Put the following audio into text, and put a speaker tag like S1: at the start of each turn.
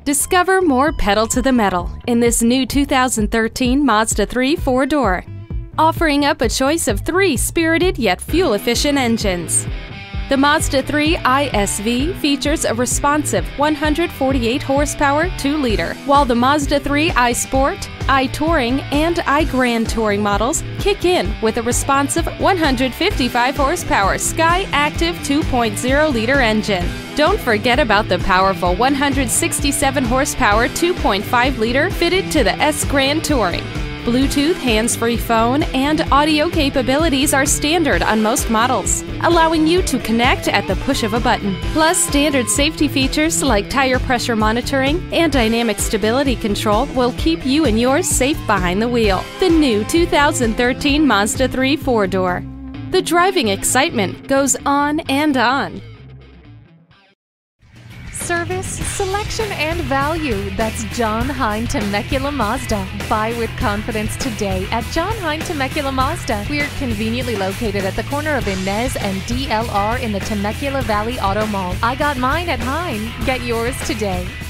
S1: Discover more pedal to the metal in this new 2013 Mazda 3 4-door, offering up a choice of 3 spirited yet fuel-efficient engines. The Mazda 3 i-SV features a responsive 148 horsepower 2-liter, while the Mazda 3 i-Sport, i-Touring, and i-Grand Touring models kick in with a responsive 155 horsepower Sky Active 2.0-liter engine. Don't forget about the powerful 167 horsepower 2.5-liter fitted to the S-Grand Touring. Bluetooth, hands-free phone, and audio capabilities are standard on most models, allowing you to connect at the push of a button. Plus, standard safety features like tire pressure monitoring and dynamic stability control will keep you and yours safe behind the wheel. The new 2013 Mazda 3 4-door. The driving excitement goes on and on.
S2: Service, selection, and value. That's John Hein Temecula Mazda. Buy with confidence today at John Hein Temecula Mazda. We're conveniently located at the corner of Inez and DLR in the Temecula Valley Auto Mall. I got mine at Hein. Get yours today.